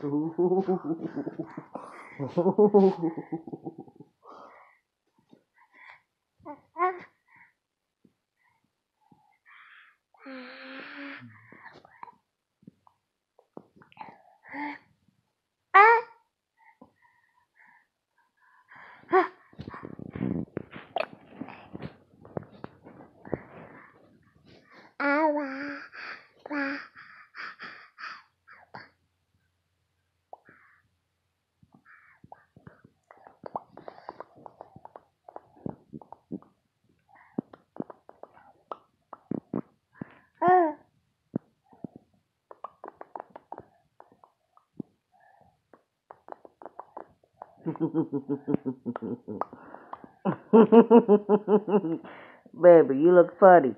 Baby, you look funny.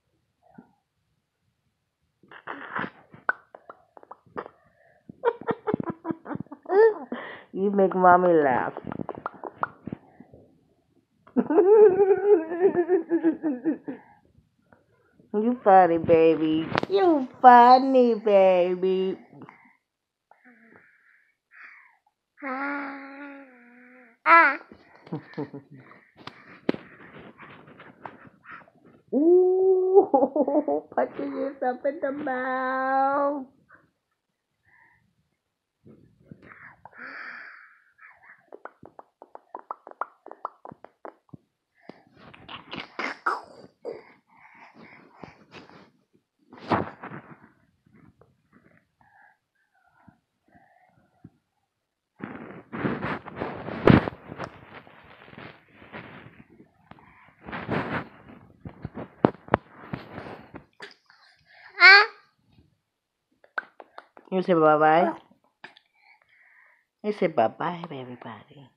You make mommy laugh. You funny, baby. You funny, baby. Ooh, punching yourself in the mouth. You say bye bye. You say bye bye, everybody.